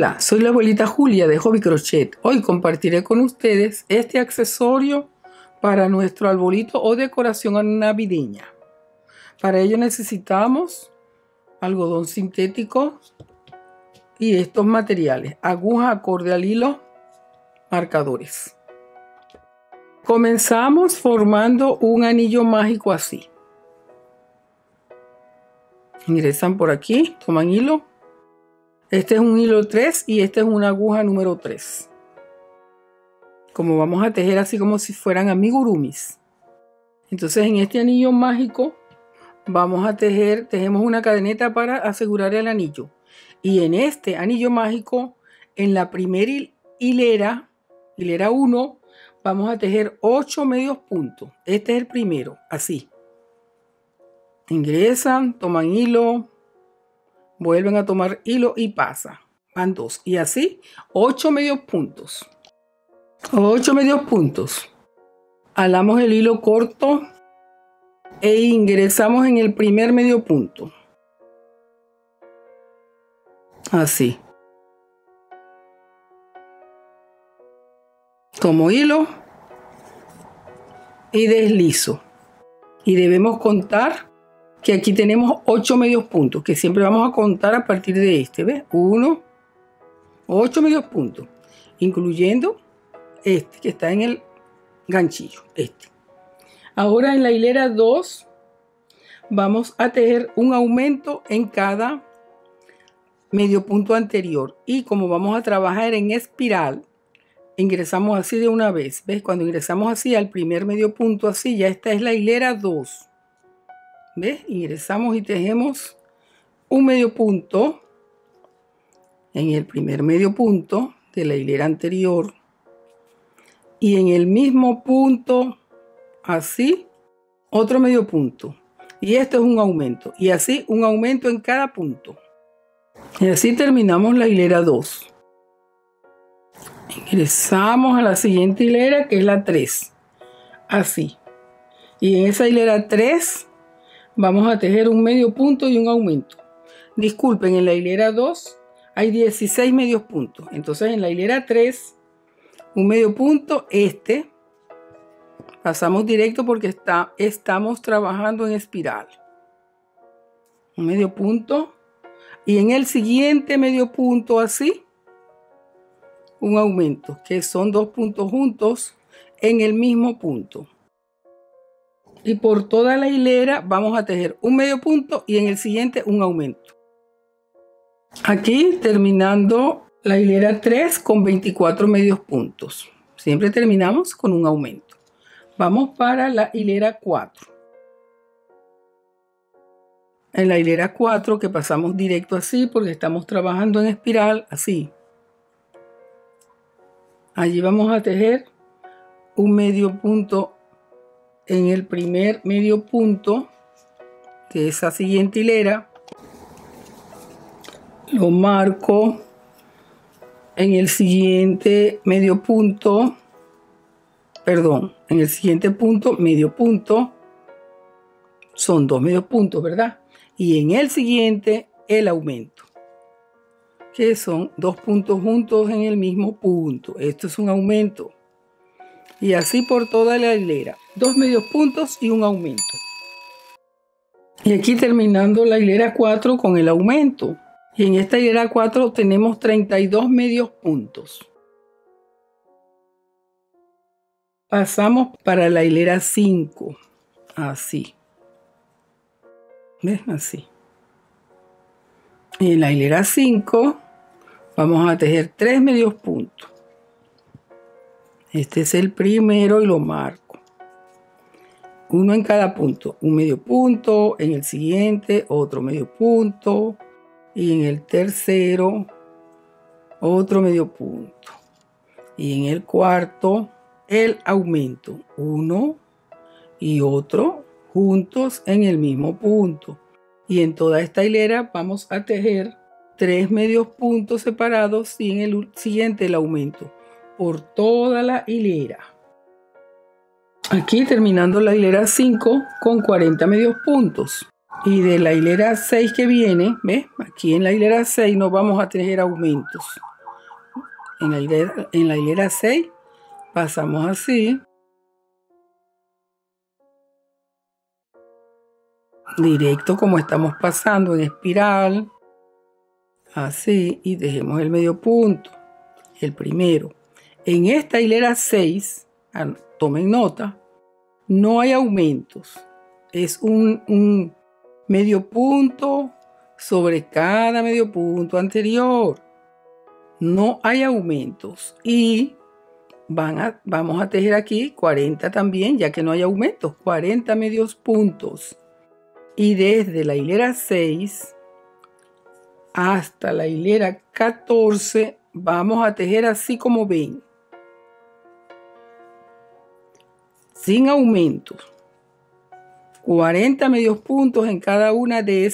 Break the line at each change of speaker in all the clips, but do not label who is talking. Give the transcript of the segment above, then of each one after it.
Hola, soy la abuelita Julia de Hobby Crochet. Hoy compartiré con ustedes este accesorio para nuestro arbolito o decoración navideña. Para ello necesitamos algodón sintético y estos materiales: aguja acorde al hilo, marcadores. Comenzamos formando un anillo mágico así. Ingresan por aquí, toman hilo. Este es un hilo 3 y esta es una aguja número 3. Como vamos a tejer así como si fueran amigurumis. Entonces en este anillo mágico vamos a tejemos una cadeneta para asegurar el anillo. Y en este anillo mágico, en la primera hilera 1, vamos a tejer 8 medios puntos. Este es el primero, así. Ingresan, toman hilo, vuelven a tomar hilo y pasa. Van 2. Y así, 8 medios puntos. 8 medios puntos. Alamos el hilo corto e ingresamos en el primer medio punto. Así. Tomo hilo y deslizo. Y debemos contar que aquí tenemos 8 medios puntos, que siempre vamos a contar a partir de este, ¿ves? 1, 8 medios puntos, incluyendo este que está en el ganchillo, este. Ahora en la hilera 2 vamos a tejer un aumento en cada medio punto anterior. Y como vamos a trabajar en espiral, ingresamos así de una vez, ¿ves? Cuando ingresamos así al primer medio punto, así, ya esta es la hilera 2. ¿Ves? Ingresamos y tejemos un medio punto en el primer medio punto de la hilera anterior y en el mismo punto, así, otro medio punto. Y esto es un aumento. Y así un aumento en cada punto. Y así terminamos la hilera 2. Ingresamos a la siguiente hilera, que es la 3. Así. Y en esa hilera 3 vamos a tejer un medio punto y un aumento. Disculpen, en la hilera 2 hay 16 medios puntos. Entonces en la hilera 3, un medio punto, pasamos directo porque estamos trabajando en espiral. Un medio punto. Y en el siguiente medio punto, así, un aumento, que son 2 puntos juntos en el mismo punto. Y por toda la hilera vamos a tejer un medio punto y en el siguiente un aumento. Aquí terminando la hilera 3 con 24 medios puntos. Siempre terminamos con un aumento. Vamos para la hilera 4. En la hilera 4, que pasamos directo así porque estamos trabajando en espiral, así. Allí vamos a tejer un medio punto en el primer medio punto de esa siguiente hilera. Lo marco en el siguiente medio punto, en el siguiente punto, medio punto. Son 2 medios puntos, ¿verdad? Y en el siguiente, el aumento, que son 2 puntos juntos en el mismo punto. Esto es un aumento. Y así por toda la hilera. 2 medios puntos y un aumento. Y aquí terminando la hilera 4 con el aumento. Y en esta hilera 4 tenemos 32 medios puntos. Pasamos para la hilera 5. Así. ¿Ves? Así. Y en la hilera 5 vamos a tejer 3 medios puntos. Este es el primero y lo marco. Uno en cada punto. Un medio punto, en el siguiente otro medio punto y en el tercero otro medio punto. Y en el cuarto el aumento. Uno y otro juntos en el mismo punto. Y en toda esta hilera vamos a tejer 3 medios puntos separados y en el siguiente el aumento por toda la hilera. Aquí terminando la hilera 5 con 40 medios puntos. Y de la hilera 6 que viene, ¿ves? Aquí en la hilera 6 nos vamos a tejer aumentos. en la hilera 6 pasamos así, directo como estamos pasando en espiral, así, y dejemos el medio punto, el primero. En esta hilera 6, tomen nota, no hay aumentos, es un medio punto sobre cada medio punto anterior, no hay aumentos, y vamos a tejer aquí 40 también, ya que no hay aumentos, 40 medios puntos. Y desde la hilera 6 hasta la hilera 14 vamos a tejer así como ven, sin aumentos, 40 medios puntos en cada una de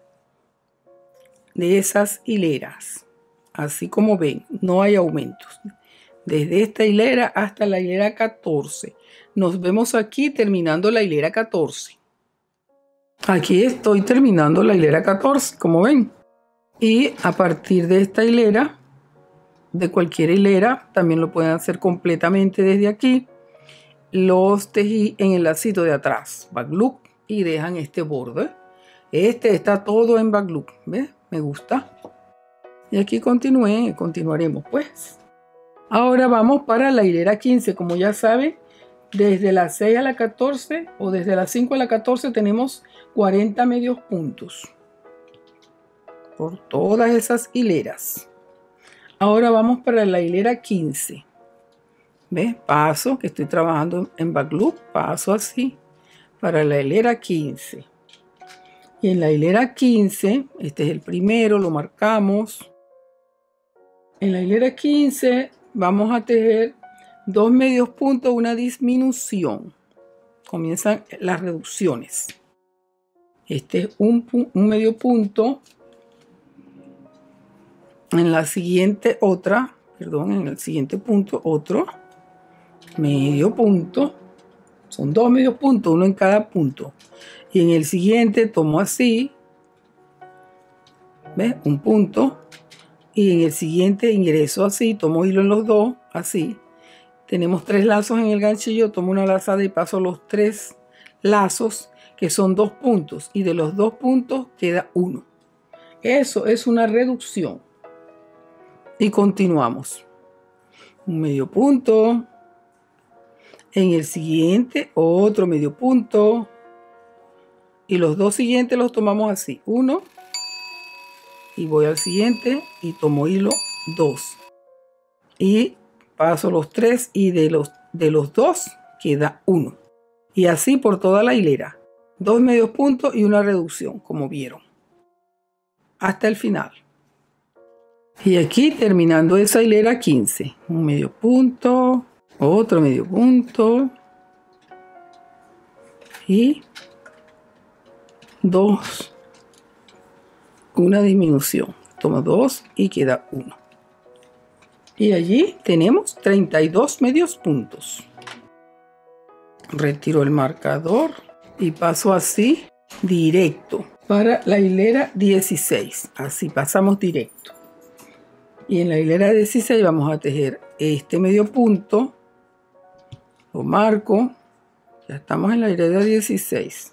esas hileras, así como ven, no hay aumentos. Desde esta hilera hasta la hilera 14. Nos vemos aquí terminando la hilera 14. Aquí estoy terminando la hilera 14, como ven. Y a partir de esta hilera, de cualquier hilera, también lo pueden hacer completamente desde aquí. Los tejí en el lacito de atrás, back loop, y dejan este borde. Este está todo en back loop, ¿ves? Me gusta. Y aquí continuaremos pues. Ahora vamos para la hilera 15. Como ya saben, desde la 6 a la 14 o desde la 5 a la 14 tenemos 40 medios puntos por todas esas hileras. Ahora vamos para la hilera 15. ¿Ves? Paso, que estoy trabajando en back loop, paso así para la hilera 15. Y en la hilera 15, este es el primero, lo marcamos. En la hilera 15 vamos a tejer 2 medios puntos, una disminución. Comienzan las reducciones. Este es un medio punto. En la siguiente en el siguiente punto otro medio punto. Son 2 medios puntos, uno en cada punto. Y en el siguiente tomo así, ¿ves? Un punto. Y en el siguiente ingreso así, tomo hilo en los dos, así. Tenemos 3 lazos en el ganchillo, tomo una lazada y paso los 3 lazos, que son 2 puntos. Y de los 2 puntos queda uno. Eso es una reducción. Y continuamos. Un medio punto. En el siguiente, otro medio punto. Y los 2 siguientes los tomamos así. Uno. Y voy al siguiente y tomo hilo 2. Y paso los 3 y de los 2 queda 1. Y así por toda la hilera. 2 medios puntos y una reducción, como vieron. Hasta el final. Y aquí terminando esa hilera 15. Un medio punto, otro medio punto. Y 2. Una disminución. Tomo 2 y queda 1. Y allí tenemos 32 medios puntos. Retiro el marcador y paso así directo para la hilera 16. Así pasamos directo. Y en la hilera 16 vamos a tejer este medio punto. Lo marco. Ya estamos en la hilera 16.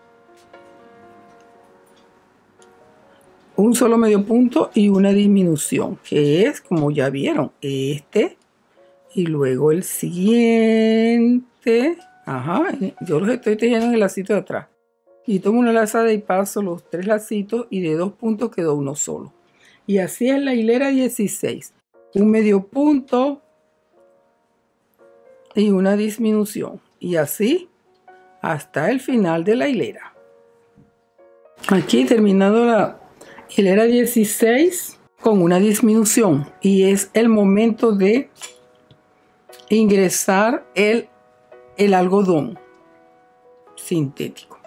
Un solo medio punto y una disminución, que es, como ya vieron, este y luego el siguiente. Ajá, yo los estoy tejiendo en el lacito de atrás. Y tomo una lazada y paso los 3 lacitos y de 2 puntos quedó uno solo. Y así es la hilera 16. Un medio punto y una disminución. Y así hasta el final de la hilera. Aquí terminando la hilera 16 con una disminución. Y es el momento de ingresar el algodón sintético.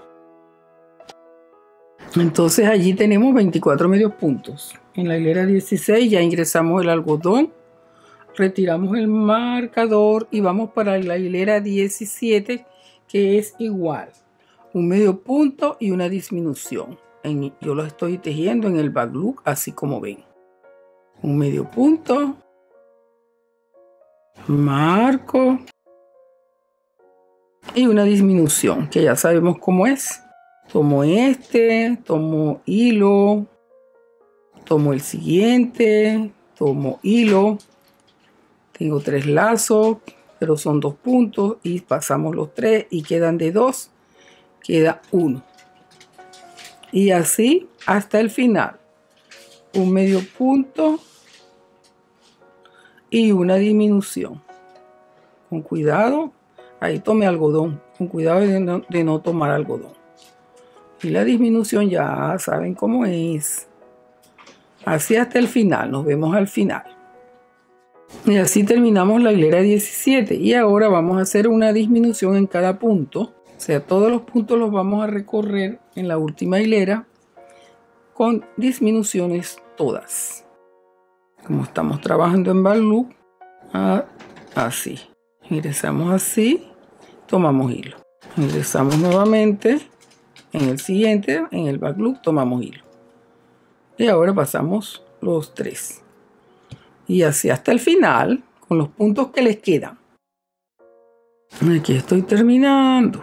Entonces allí tenemos 24 medios puntos. En la hilera 16 ya ingresamos el algodón, retiramos el marcador y vamos para la hilera 17, que es igual, un medio punto y una disminución. Yo lo estoy tejiendo en el back loop, así como ven. Un medio punto marco y una disminución, que ya sabemos cómo es. Tomo este, tomo hilo, tomo el siguiente, tomo hilo. Tengo 3 lazos, pero son 2 puntos y pasamos los 3 y quedan de 2, queda 1. Y así hasta el final. Un medio punto y una disminución. Con cuidado, ahí tome algodón, con cuidado de no tomar algodón. Y la disminución ya saben cómo es. Así hasta el final, nos vemos al final. Y así terminamos la hilera 17. Y ahora vamos a hacer una disminución en cada punto. O sea, todos los puntos los vamos a recorrer en la última hilera con disminuciones todas. Como estamos trabajando en back loop, así. Ingresamos así, tomamos hilo. Ingresamos nuevamente en el siguiente, en el back loop, tomamos hilo. Y ahora pasamos los 3. Y así hasta el final, con los puntos que les quedan. Aquí estoy terminando.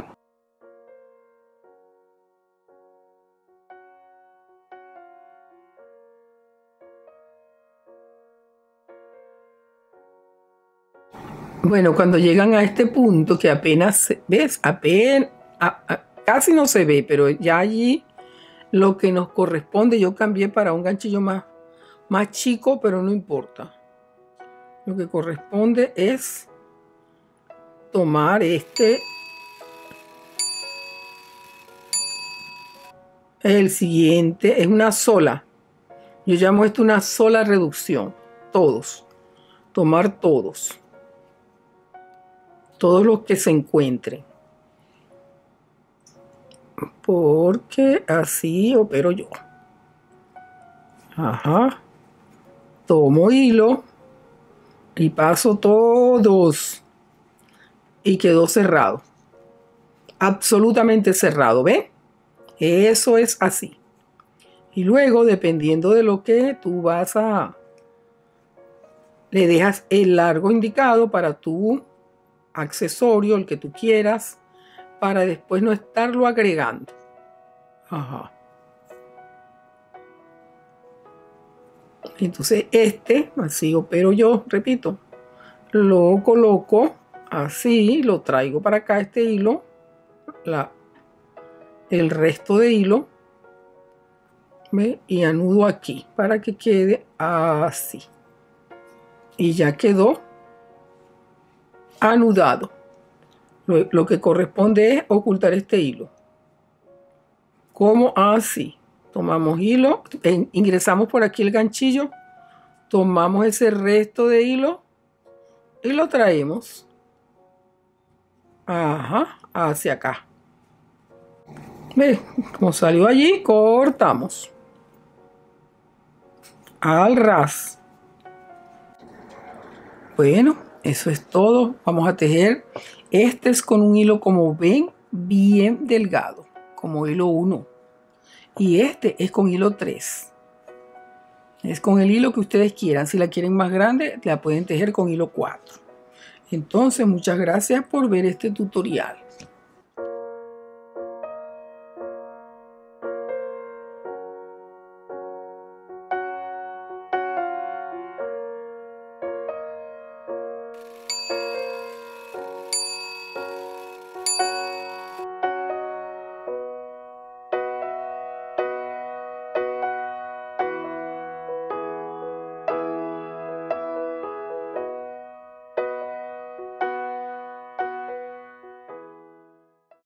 Bueno, cuando llegan a este punto que apenas, ¿ves? Casi no se ve, pero ya allí lo que nos corresponde, yo cambié para un ganchillo más chico, pero no importa. Lo que corresponde es tomar el siguiente, es una sola. Yo llamo esto una sola reducción. Todos. Tomar todos. Todos los que se encuentren. Porque así opero yo. Ajá. Tomo hilo y paso todos. Y quedó cerrado. Absolutamente cerrado, ¿ve? Eso es así. Y luego, dependiendo de lo que tú le dejas el largo indicado para tu accesorio, el que tú quieras, para después no estarlo agregando. Ajá. Entonces así opero yo, repito. Lo coloco así, lo traigo para acá este hilo, el resto de hilo, ¿ve? Y anudo aquí para que quede así. Y ya quedó anudado. Lo que corresponde es ocultar este hilo. Como así. Tomamos hilo, ingresamos por aquí el ganchillo, tomamos ese resto de hilo y lo traemos hacia acá. ¿Ve? Como salió allí, cortamos al ras. Bueno, eso es todo. Vamos a tejer. Este es con un hilo, como ven, bien delgado, como hilo 1. Y este es con hilo 3. Es con el hilo que ustedes quieran. Si la quieren más grande, la pueden tejer con hilo 4. Entonces, muchas gracias por ver este tutorial.